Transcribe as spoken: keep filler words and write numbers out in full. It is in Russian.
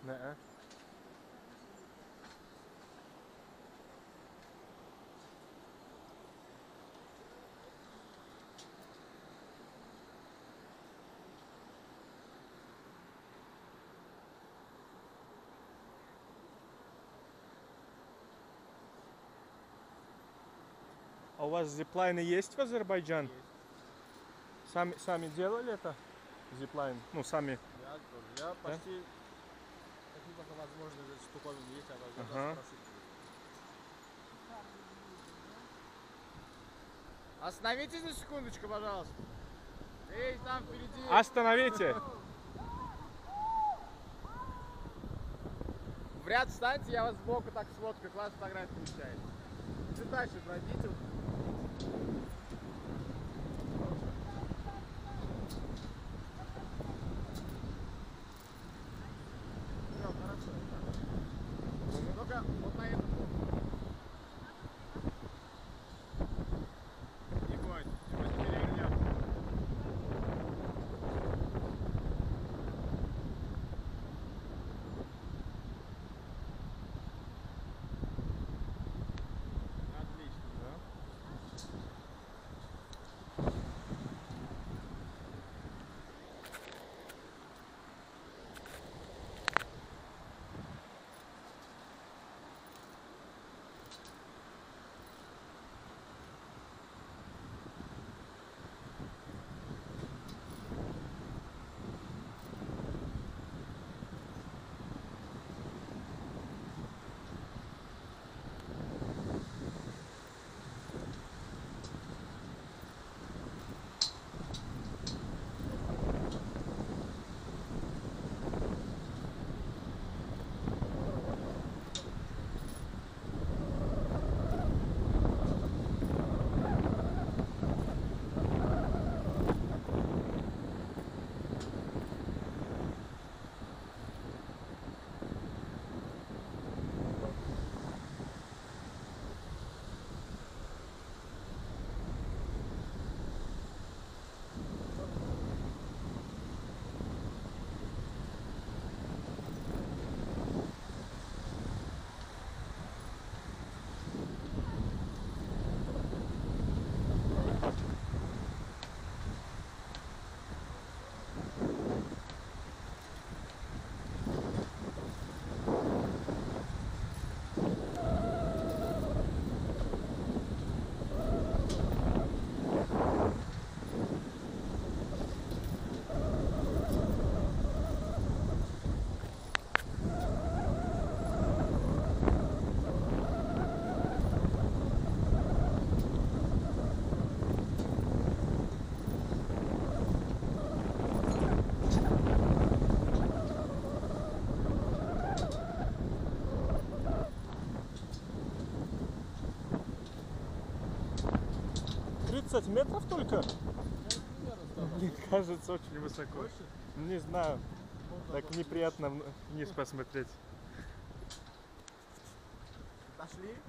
Не-а. А у вас зиплайны есть в Азербайджан? Есть. Сами, сами делали это? Зиплайн? Ну, сами. Я тоже. Я почти, какие только возможности штуковины есть, а я Ага. даже спросить. Остановитесь на секундочку, пожалуйста. Эй, там впереди. Остановите! В ряд встаньте, я вас сбоку так сфоткаю, класс фотографии получается. Чуть дальше пройдите. Все, хорошо. Только вот на этом. Не бойся, мы не перевернем. Отлично, да? тридцать метров только? Мне кажется, очень высоко. Не знаю. Так неприятно вниз посмотреть. Дошли?